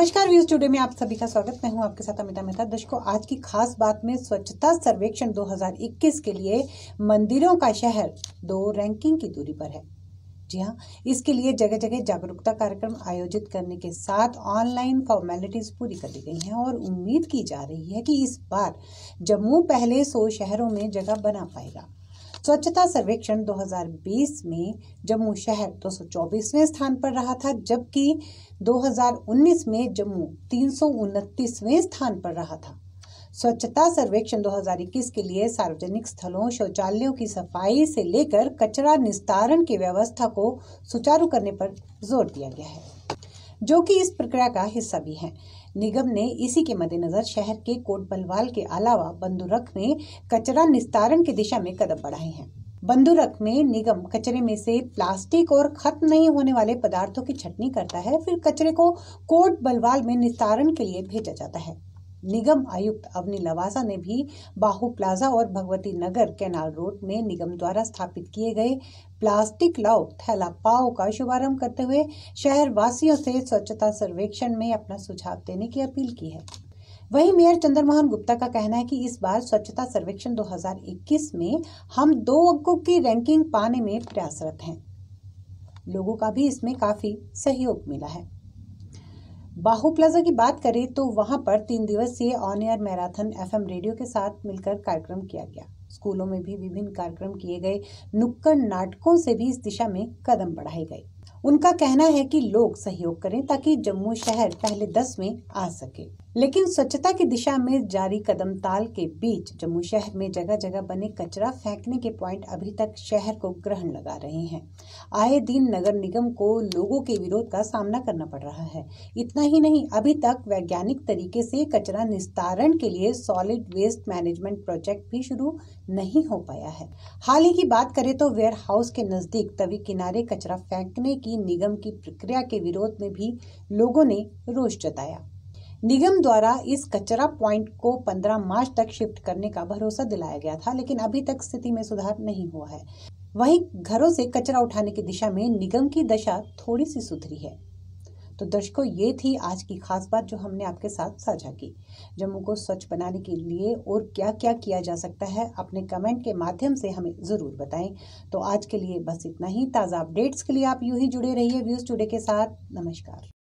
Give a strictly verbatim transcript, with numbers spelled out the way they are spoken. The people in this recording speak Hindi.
नमस्कार व्यूज टुडे में आप सभी का स्वागत। मैं हूं आपके साथ अमिता मेहता। दर्शकों, आज की खास बात में स्वच्छता सर्वेक्षण दो हज़ार इक्कीस के लिए मंदिरों का शहर दो रैंकिंग की दूरी पर है। जी हां, इसके लिए जगह जगह जागरूकता कार्यक्रम आयोजित करने के साथ ऑनलाइन फॉर्मेलिटीज पूरी कर ली गई हैं और उम्मीद की जा रही है कि इस बार जम्मू पहले सौ शहरों में जगह बना पाएगा। स्वच्छता सर्वेक्षण दो हज़ार बीस में जम्मू शहर दो सौ चौबीसवें स्थान पर रहा था, जबकि दो हज़ार उन्नीस में जम्मू तीन सौ उनतीसवें स्थान पर रहा था। स्वच्छता सर्वेक्षण दो हज़ार इक्कीस के लिए सार्वजनिक स्थलों, शौचालयों की सफाई से लेकर कचरा निस्तारण की व्यवस्था को सुचारू करने पर जोर दिया गया है, जो कि इस प्रक्रिया का हिस्सा भी है। निगम ने इसी के मद्देनजर शहर के कोट बलवाल के अलावा बंदूरख में कचरा निस्तारण की दिशा में कदम बढ़ाए हैं। बंदूरख में निगम कचरे में से प्लास्टिक और खत्म नहीं होने वाले पदार्थों की छंटनी करता है, फिर कचरे को कोट बलवाल में निस्तारण के लिए भेजा जाता है। निगम आयुक्त अवनी लवासा ने भी बाहू प्लाजा और भगवती नगर कैनाल रोड में निगम द्वारा स्थापित किए गए प्लास्टिक लाओ थैला पाओ का शुभारंभ करते हुए शहर वासियों से स्वच्छता सर्वेक्षण में अपना सुझाव देने की अपील की है। वहीं मेयर चंद्रमोहन गुप्ता का कहना है कि इस बार स्वच्छता सर्वेक्षण दो हज़ार इक्कीस में हम दो अंकों की रैंकिंग पाने में प्रयासरत हैं। लोगों का भी इसमें काफी सहयोग मिला है। बाहू प्लाजा की बात करें तो वहां पर तीन दिवसीय on air marathon FM radio के साथ मिलकर कार्यक्रम किया गया। स्कूलों में भी विभिन्न कार्यक्रम किए गए। नुक्कड़ नाटकों से भी इस दिशा में कदम बढ़ाए गए। उनका कहना है कि लोग सहयोग करें ताकि जम्मू शहर पहले दस में आ सके। लेकिन स्वच्छता की दिशा में जारी कदम ताल के बीच जम्मू शहर में जगह जगह बने कचरा फेंकने के पॉइंट अभी तक शहर को ग्रहण लगा रहे हैं। आए दिन नगर निगम को लोगों के विरोध का सामना करना पड़ रहा है। इतना ही नहीं, अभी तक वैज्ञानिक तरीके से कचरा निस्तारण के लिए सॉलिड वेस्ट मैनेजमेंट प्रोजेक्ट भी शुरू नहीं हो पाया है। हाल ही की बात करें तो वेयर हाउस के नजदीक तवी किनारे कचरा फेंकने की निगम की प्रक्रिया के विरोध में भी लोगों ने रोष जताया। निगम द्वारा इस कचरा पॉइंट को पंद्रह मार्च तक शिफ्ट करने का भरोसा दिलाया गया था, लेकिन अभी तक स्थिति में सुधार नहीं हुआ है। वहीं घरों से कचरा उठाने की दिशा में निगम की दशा थोड़ी सी सुधरी है। तो दर्शकों, ये थी आज की खास बात जो हमने आपके साथ साझा की। जम्मू को स्वच्छ बनाने के लिए और क्या क्या किया जा सकता है, अपने कमेंट के माध्यम से हमें जरूर बताएं। तो आज के लिए बस इतना ही। ताज़ा अपडेट्स के लिए आप यूं ही जुड़े रहिए व्यूज टुडे के साथ। नमस्कार।